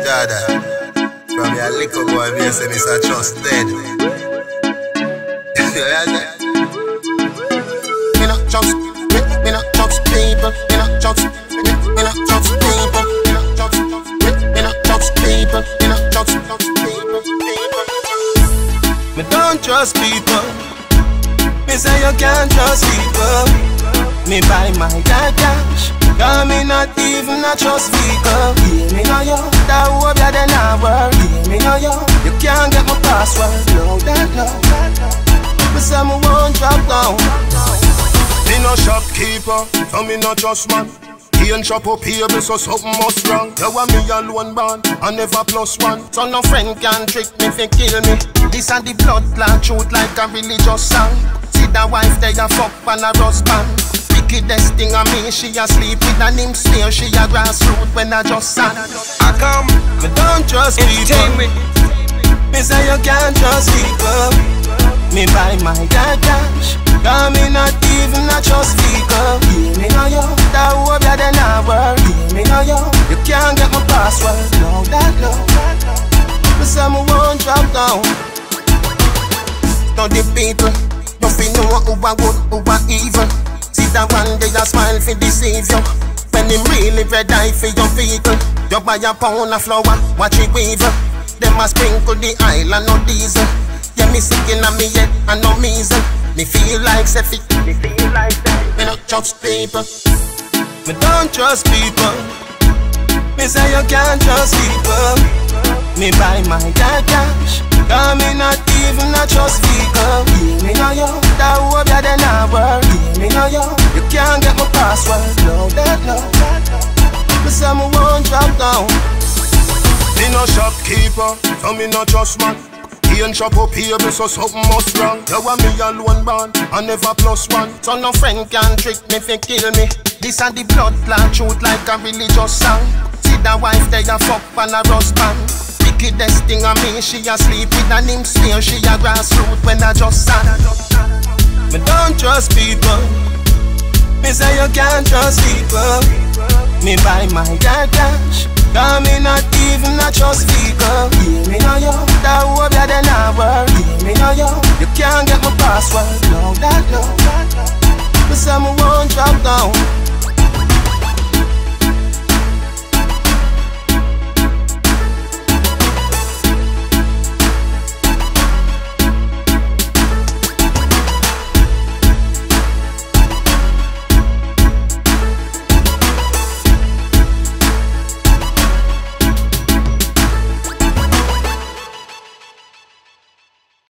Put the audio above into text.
Jada, from your liquor boy, me say Mr. Trust dead. Me not trust, me not trust people. Me not trust, me not trust people. Me not trust, me not trust people. Me not trust people. Me don't trust people. Me say you can't trust people. Me buy my dad cash, cause me not even a trust vehicle. Yeah, me know you, that hope you then I work. Yeah, me know you can't get my password. No, that no. Me say me won't drop down. Me no shopkeeper, so me no trust man. He ain't shop up here, so something must wrong. You want me alone band, I never plus one. So no friend can trick me, fi kill me. This and the blood clot truth like a religious song. See the wife they a fuck and a rust band. Wickedest thing of me, she a sleep with an him sneer. She a grassroot when I just sang. Akam, me don't trust people. Me say you can't trust people. Me buy my dad cash, cause me not even a trust vehicle. Yeah, me know you, that hope you then I work. Yeah, me know you can't get my password. No, that no. Me say me won't drop down. Now the people, don't be know who are good, who are evil. See that one day a smile for deceive you. When him really red eye for your vehicle. You buy a pound of flour, watch it weave. Them a sprinkle the oil and no diesel. Yeah, me sick in me head and no measle. Me feel like Seffi. Me feel like that. Me not trust people. Me don't trust people. Me say you can't trust people. Me buy my dad cash, cause me not even a trust vehicle. Yeah, me know you, that hope you then I work. Yeah, me know you can't get my password. No, that no. Me say me won't drop down. Me no shopkeeper, so me no trust man. He ain't shop up here, so something must wrong. You want me alone band, I never plus one. So no friend can trick me, fi kill me. This and the blood clot truth like a religious song. See the wife they a fuck and a rust band. Wickedest thing of me, she a sleep with an him sneer. She a grassroot when I just sang. Me don't trust people. Me say you can't trust people. Me buy my dad cash, cause me not even a trust vehicle. Yeah, me know you, that hope you then I work. Yeah, me know you can't get my password. No, that no. Me say me won't drop down.